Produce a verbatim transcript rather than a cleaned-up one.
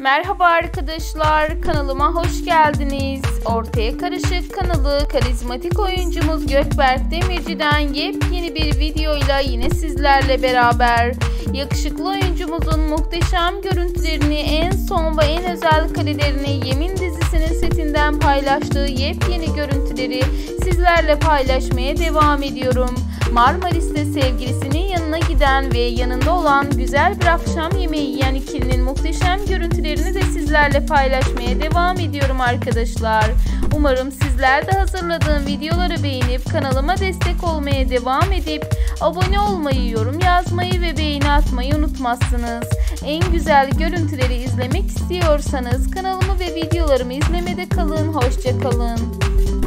Merhaba arkadaşlar, kanalıma hoş geldiniz. Ortaya Karışık kanalı karizmatik oyuncumuz Gökberk Demirci'den yepyeni bir videoyla yine sizlerle beraber. Yakışıklı oyuncumuzun muhteşem görüntülerini, en son ve en özel karelerini Yemin dizisinin setinden paylaştığı yepyeni görüntüleri sizlerle paylaşmaya devam ediyorum. Marmaris'te sevgilisinin yanına giden ve yanında olan güzel bir akşam yemeği yiyen ikilinin muhteşem görüntülerini de sizlerle paylaşmaya devam ediyorum arkadaşlar. Umarım sizler de hazırladığım videoları beğenip kanalıma destek olmaya devam edip abone olmayı, yorum yazmayı ve beğeni atmayı unutmazsınız. En güzel görüntüleri izlemek istiyorsanız kanalımı ve videolarımı izlemede kalın. Hoşça kalın.